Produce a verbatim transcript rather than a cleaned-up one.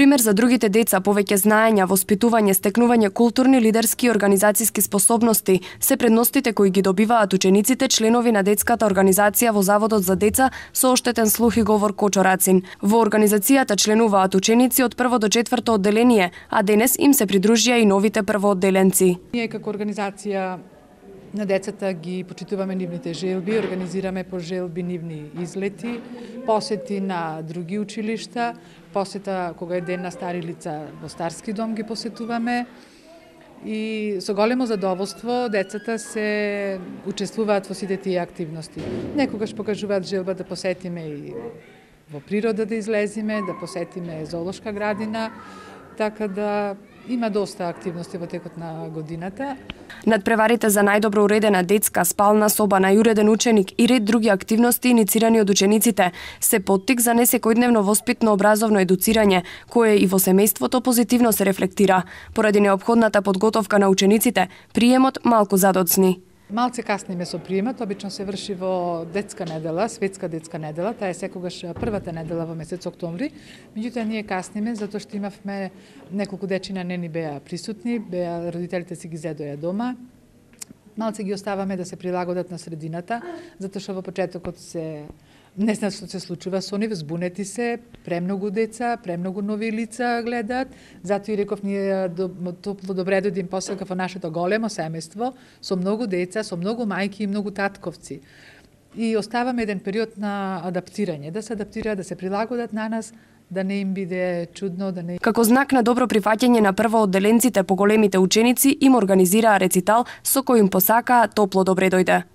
Пример за другите деца, повеќе знаења, воспитување, стекнување културни, лидерски и организацијски способности се предностите кои ги добиваат учениците членови на детската организација во Заводот за деца со оштетен слух и говор Кочорацин. Во организацијата членуваат ученици од прво до четврто одделение, а денес им се придружија и новите првоодделенци. Ние како организација на децата ги почитуваме нивните желби, организираме по желби нивни излети, посети на други училишта, посета кога е ден на стари лица во Старски дом ги посетуваме и со големо задоволство децата се учествуваат во сите тие активности. Некогаш покажуваат желба да посетиме и во природа да излезиме, да посетиме зоолошка градина, така да има доста активности во текот на годината. Надпреварите за најдобро уредена детска спална соба, најуреден ученик и ред други активности иницирани од учениците се поттик за несекојдневно воспитно образовно едуцирање, кое и во семејството позитивно се рефлектира. Поради неопходната подготовка на учениците, приемот малку задоцни. Малце касниме со приемот, обично се врши во детска недела, светска детска недела, таа е секогаш првата недела во месец октомври. Меѓутоа ние касниме затоа што имавме неколку дечина не ни беа присутни, беа родителите си ги зедоја дома. Малце ги оставаме да се прилагодат на средината, затоа што во почетокот се не знаат што се случува со нив, збунети се, премногу деца, премногу нови лица гледаат. Затоа и реков ние топло добре дојдем посека во нашето големо семејство со многу деца, со многу мајки и многу татковци. И оставаме еден период на адаптирање, да се адаптираат, да се прилагодат на нас, да не им биде чудно, да не... Како знак на добро прифаќање на првоодделенците по големите ученици им организираа рецитал со кој им посакаа топло добре дојде.